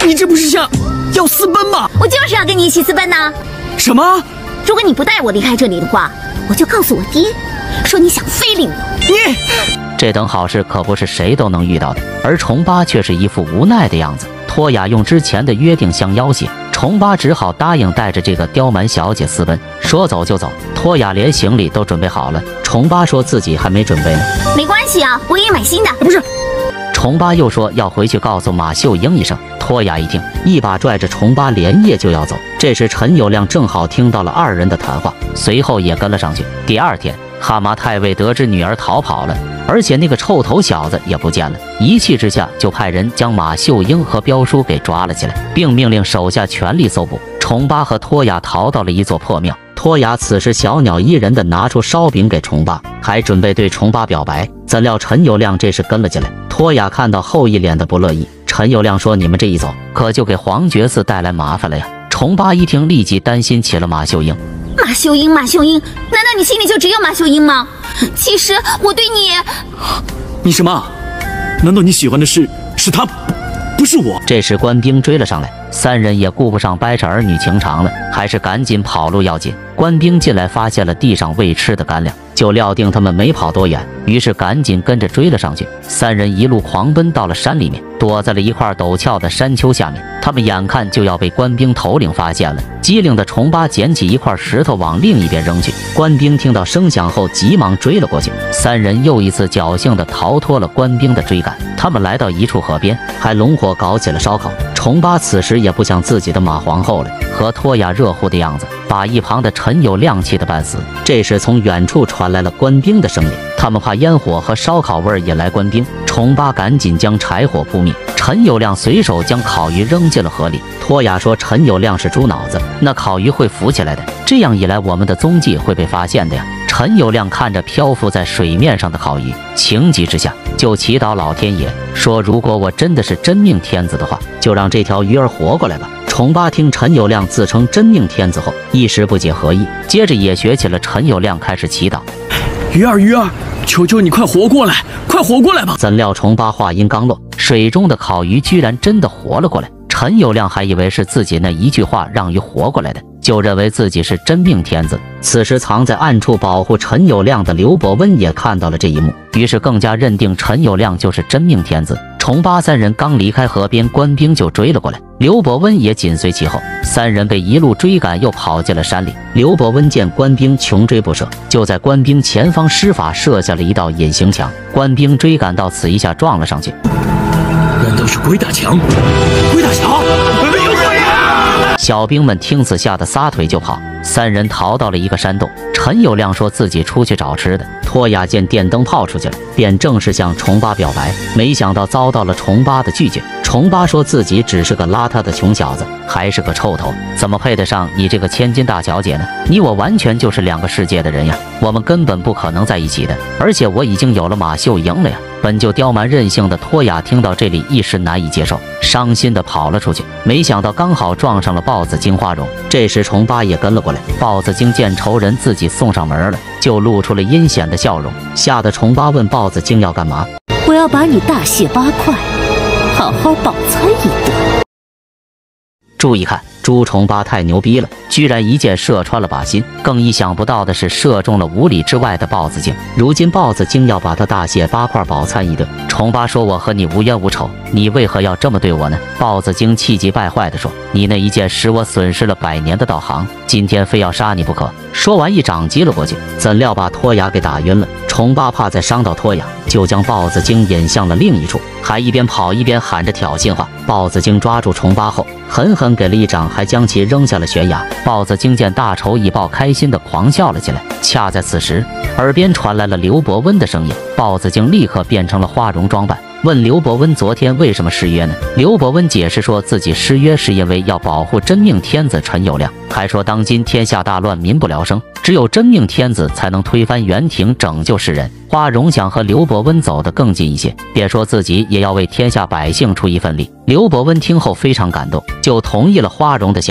你这不是想要私奔吗？ 我就是要跟你一起私奔呢。 什么？ 如果你不带我离开这里的话，我就告诉我爹，说你想非礼我。 你这等好事可不是谁都能遇到的，而重八却是一副无奈的样子。托雅用之前的约定相要挟，重八只好答应带着这个刁蛮小姐私奔，说走就走。托雅连行李都准备好了，重八说自己还没准备呢。 没关系啊，我给你买新的。 不是。 重八又说要回去告诉马秀英一声。托雅一听，一把拽着重八连夜就要走。这时陈友谅正好听到了二人的谈话，随后也跟了上去。第二天，哈麻太尉得知女儿逃跑了，而且那个臭头小子也不见了，一气之下就派人将马秀英和彪叔给抓了起来，并命令手下全力搜捕。重八和托雅逃到了一座破庙，托雅此时小鸟依人的拿出烧饼给重八，还准备对重八表白，怎料陈友谅这时跟了进来。托雅看到后一脸的不乐意，陈友谅说：“你们这一走，可就给皇觉寺带来麻烦了呀。”重八一听，立即担心起了马秀英。 马秀英，马秀英，难道你心里就只有马秀英吗？其实我对你…… 你什么？难道你喜欢的是他，不是我？ 这时官兵追了上来，三人也顾不上掰扯儿女情长了，还是赶紧跑路要紧。官兵进来发现了地上未吃的干粮，就料定他们没跑多远，于是赶紧跟着追了上去。三人一路狂奔到了山里面，躲在了一块陡峭的山丘下面。他们眼看就要被官兵头领发现了，机灵的重八捡起一块石头往另一边扔去。官兵听到声响后急忙追了过去，三人又一次侥幸地逃脱了官兵的追赶。他们来到一处河边，还拢伙搞起了烧烤。重八此时也不想自己的马皇后了，和托雅热乎的样子把一旁的陈友谅气得半死。这时从远处传来了官兵的声音，他们怕烟火和烧烤味引来官兵，重八赶紧将柴火扑灭。陈友谅随手将烤鱼扔进了河里。托雅说陈友谅是猪脑子，那烤鱼会浮起来的，这样一来我们的踪迹会被发现的呀。陈友谅看着漂浮在水面上的烤鱼，情急之下就祈祷老天爷，说如果我真的是真命天子的话，就让这条鱼儿活过来吧。重八听陈友谅自称真命天子后，一时不解何意，接着也学起了陈友谅开始祈祷： 鱼儿，求求你快活过来，快活过来吧！ 怎料重八话音刚落，水中的烤鱼居然真的活了过来。陈友谅还以为是自己那一句话让鱼活过来的，就认为自己是真命天子。此时藏在暗处保护陈友谅的刘伯温也看到了这一幕，于是更加认定陈友谅就是真命天子。重八三人刚离开河边，官兵就追了过来，刘伯温也紧随其后。三人被一路追赶，又跑进了山里。刘伯温见官兵穷追不舍，就在官兵前方施法设下了一道隐形墙。官兵追赶到此，一下撞了上去。 难道是鬼打墙？鬼打墙！有鬼啊！ 小兵们听此吓得撒腿就跑。三人逃到了一个山洞。陈友谅说自己出去找吃的。托雅见电灯泡出去了，便正式向重八表白，没想到遭到了重八的拒绝。重八说自己只是个邋遢的穷小子，还是个臭头，怎么配得上你这个千金大小姐呢？你我完全就是两个世界的人呀，我们根本不可能在一起的。而且我已经有了马秀英了呀。本就刁蛮任性的托雅听到这里一时难以接受，伤心的跑了出去。没想到刚好撞上了豹子精花荣。这时重八也跟了过来。豹子精见仇人自己送上门了，就露出了阴险的笑容，吓得重八问豹子精要干嘛。 我要把你大卸8块，好好饱餐一顿。 注意看，朱重八太牛逼了，居然一箭射穿了靶心。更意想不到的是，射中了5里之外的豹子精。如今豹子精要把他大卸8块饱餐一顿。重八说：“我和你无冤无仇，你为何要这么对我呢？”豹子精气急败坏地说：“你那一箭使我损失了100年的道行，今天非要杀你不可。”说完一掌击了过去，怎料把托雅给打晕了。重八怕再伤到托雅，就将豹子精引向了另一处，还一边跑一边喊着挑衅话。豹子精抓住重八后，狠狠给了一掌，还将其扔下了悬崖。豹子精见大仇已报，开心的狂笑了起来。恰在此时，耳边传来了刘伯温的声音。豹子精立刻变成了花容装扮，问刘伯温昨天为什么失约呢？刘伯温解释说自己失约是因为要保护真命天子陈友谅，还说当今天下大乱，民不聊生，只有真命天子才能推翻元廷，拯救世人。花荣想和刘伯温走得更近一些，便说自己也要为天下百姓出一份力。刘伯温听后非常感动，就同意了花荣的想法。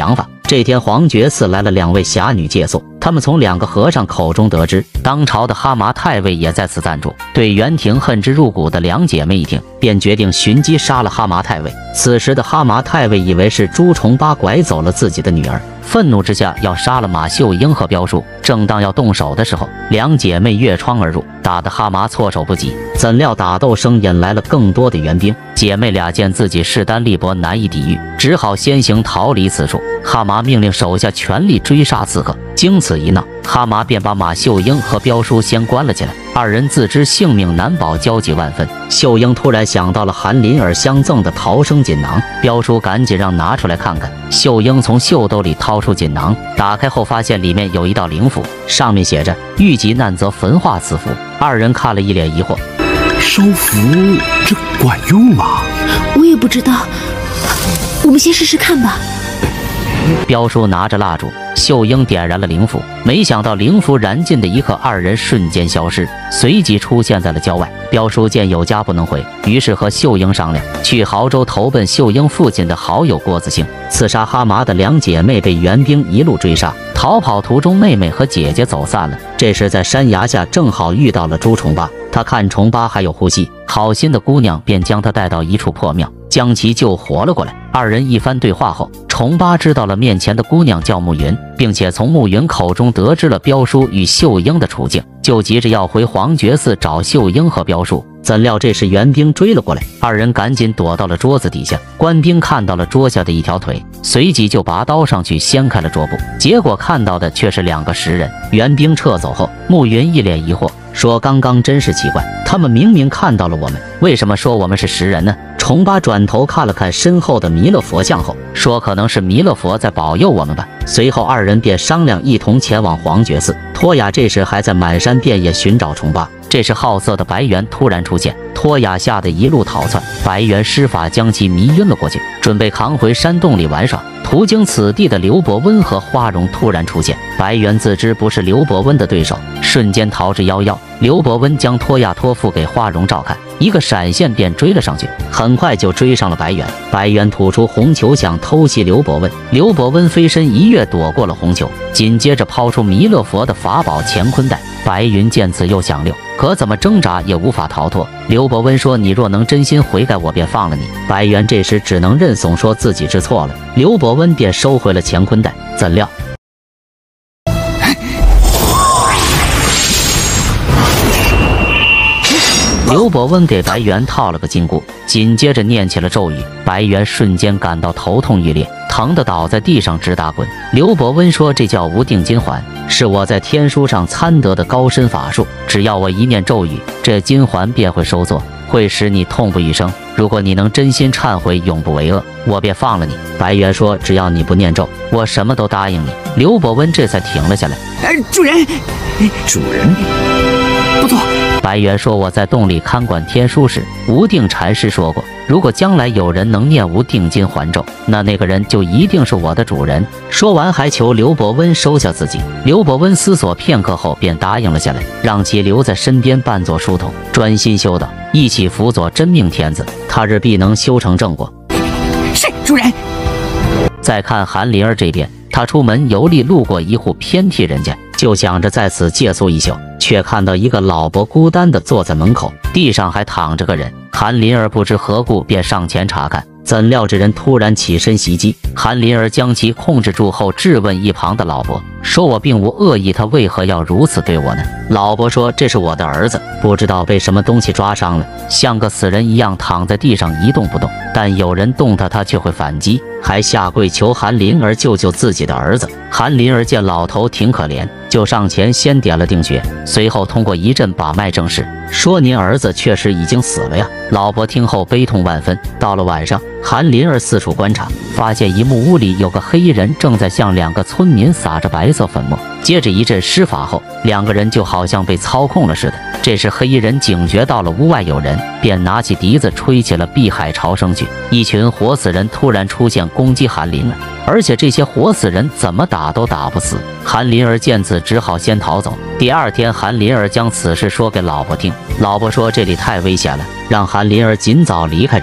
这天，黄觉寺来了2位侠女借宿。他们从2个和尚口中得知，当朝的哈麻太尉也在此暂住。对袁廷恨之入骨的2姐妹一听，便决定寻机杀了哈麻太尉。此时的哈麻太尉以为是朱重八拐走了自己的女儿，愤怒之下要杀了马秀英和彪叔。正当要动手的时候，2姐妹越窗而入，打得哈麻措手不及。怎料打斗声引来了更多的援兵，姐妹俩见自己势单力薄，难以抵御，只好先行逃离此处。哈麻命令手下全力追杀刺客。经此一闹，哈麻便把马秀英和彪叔先关了起来。2人自知性命难保，焦急万分。秀英突然想到了韩林儿相赠的逃生锦囊，彪叔赶紧让拿出来看看。秀英从袖兜里掏出锦囊，打开后发现里面有一道灵符，上面写着“遇急难则焚化此符”。2人看了一脸疑惑， 烧符这管用吗？ 我也不知道，我们先试试看吧。 彪叔拿着蜡烛，秀英点燃了灵符，没想到灵符燃尽的一刻，2人瞬间消失，随即出现在了郊外。彪叔见有家不能回，于是和秀英商量，去亳州投奔秀英父亲的好友郭子兴。刺杀哈麻的2姐妹被援兵一路追杀，逃跑途中妹妹和姐姐走散了。这时在山崖下正好遇到了朱重八，他看重八还有呼吸，好心的姑娘便将他带到一处破庙，将其救活了过来。2人一番对话后，重八知道了面前的姑娘叫暮云，并且从暮云口中得知了彪叔与秀英的处境，就急着要回黄觉寺找秀英和彪叔。怎料这时援兵追了过来，2人赶紧躲到了桌子底下。官兵看到了桌下的一条腿，随即就拔刀上去掀开了桌布，结果看到的却是2个食人。援兵撤走后，暮云一脸疑惑，说刚刚真是奇怪，他们明明看到了我们，为什么说我们是食人呢？重八转头看了看身后的弥勒佛像后，说可能是弥勒佛在保佑我们吧。随后2人便商量一同前往黄觉寺。托雅这时还在满山遍野寻找重八，这时好色的白猿突然出现，托雅吓得一路逃窜，白猿施法将其迷晕了过去，准备扛回山洞里玩耍。途经此地的刘伯温和花荣突然出现，白猿自知不是刘伯温的对手，瞬间逃之夭夭。刘伯温将托亚托付给花荣照看，一个闪现便追了上去，很快就追上了白猿。白猿吐出红球想偷袭刘伯温，刘伯温飞身一跃躲过了红球，紧接着抛出弥勒佛的法宝乾坤袋。白云见此又想溜，可怎么挣扎也无法逃脱。刘伯温说：“你若能真心悔改，我便放了你。”白猿这时只能认怂，说自己知错了。刘伯温便收回了乾坤袋，怎料刘伯温给白猿套了个金箍，紧接着念起了咒语，白猿瞬间感到头痛欲裂，疼得倒在地上直打滚。刘伯温说：“这叫无定金环，是我在天书上参得的高深法术，只要我一念咒语，这金环便会收作，会使你痛不欲生。如果你能真心忏悔，永不为恶，我便放了你。”白猿说：“只要你不念咒，我什么都答应你。”刘伯温这才停了下来。 主人，主人，不错。 白猿说：“我在洞里看管天书时，无定禅师说过，如果将来有人能念无定金环咒，那个人就一定是我的主人。”说完还求刘伯温收下自己。刘伯温思索片刻后便答应了下来，让其留在身边扮作书童，专心修道，一起辅佐真命天子，他日必能修成正果。 是主人。 再看韩林儿这边，他出门游历，路过一户偏僻人家，就想着在此借宿一宿，却看到一个老伯孤单地坐在门口，地上还躺着个人。韩林儿不知何故，便上前查看，怎料这人突然起身袭击，韩林儿将其控制住后，质问一旁的老伯，说：“我并无恶意，他为何要如此对我呢？”老伯说：“这是我的儿子，不知道被什么东西抓伤了，像个死人一样躺在地上一动不动，但有人动他，他却会反击，还下跪求韩林儿救救自己的儿子。”韩林儿见老头挺可怜，就上前先点了定穴，随后通过一阵把脉证实，说：“您儿子确实已经死了呀。”老伯听后悲痛万分。到了晚上，韩林儿四处观察，发现一木屋里有个黑衣人正在向2个村民撒着白色粉末，接着一阵施法后，2个人就好像被操控了似的。这时黑衣人警觉到了屋外有人，便拿起笛子吹起了碧海潮生曲。一群活死人突然出现攻击韩林儿，而且这些活死人怎么打都打不死。韩林儿见此只好先逃走。第2天，韩林儿将此事说给老婆听，老婆说这里太危险了，让韩林儿尽早离开这里。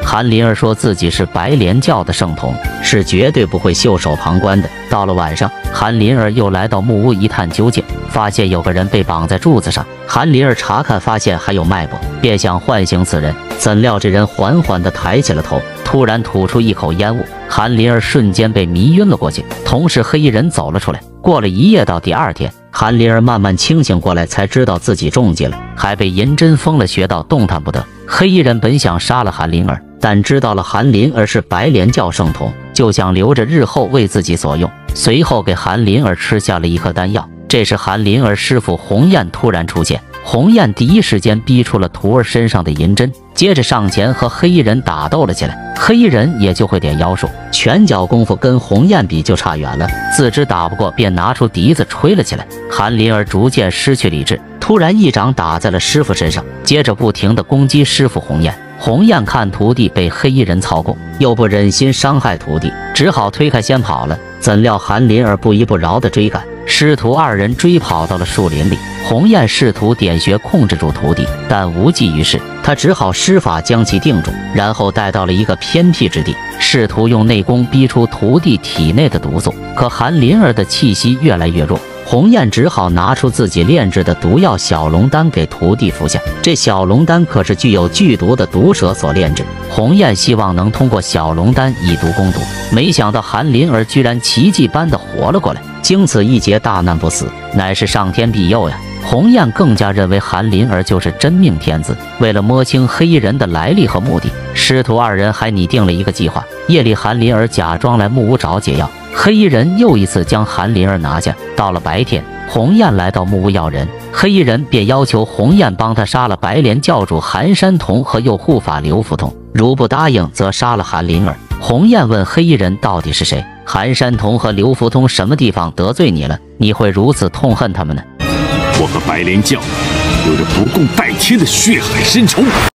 韩林儿说自己是白莲教的圣童，是绝对不会袖手旁观的。到了晚上，韩林儿又来到木屋一探究竟，发现有个人被绑在柱子上。韩林儿查看发现还有脉搏，便想唤醒此人，怎料这人缓缓地抬起了头，突然吐出一口烟雾，韩林儿瞬间被迷晕了过去。同时黑衣人走了出来。过了一夜，到第二天，韩林儿慢慢清醒过来，才知道自己中计了，还被银针封了穴道，动弹不得。黑衣人本想杀了韩林儿，但知道了韩林儿是白莲教圣童，就想留着日后为自己所用。随后给韩林儿吃下了一颗丹药。这时韩林儿师傅鸿雁突然出现，鸿雁第一时间逼出了徒儿身上的银针，接着上前和黑衣人打斗了起来。黑衣人也就会点妖术，拳脚功夫跟鸿雁比就差远了，自知打不过，便拿出笛子吹了起来。韩林儿逐渐失去理智，突然一掌打在了师傅身上，接着不停地攻击师傅鸿雁。鸿雁看徒弟被黑衣人操控，又不忍心伤害徒弟，只好推开先跑了。怎料韩林儿不依不饶地追赶，师徒二人追跑到了树林里。鸿雁试图点穴控制住徒弟，但无济于事，他只好施法将其定住，然后带到了一个偏僻之地，试图用内功逼出徒弟体内的毒素。可韩林儿的气息越来越弱，鸿雁只好拿出自己炼制的毒药小龙丹给徒弟服下。这小龙丹可是具有剧毒的毒蛇所炼制，鸿雁希望能通过小龙丹以毒攻毒，没想到韩林儿居然奇迹般的活了过来，经此一劫大难不死，乃是上天庇佑呀。鸿雁更加认为韩林儿就是真命天子。为了摸清黑衣人的来历和目的，师徒二人还拟定了一个计划。夜里韩林儿假装来木屋找解药，黑衣人又一次将韩林儿拿下。到了白天，鸿雁来到木屋要人，黑衣人便要求鸿雁帮他杀了白莲教主韩山童和右护法刘福通，如不答应则杀了韩林儿。鸿雁问黑衣人到底是谁？韩山童和刘福通什么地方得罪你了？你会如此痛恨他们呢？ 我和白莲教有着不共戴天的血海深仇。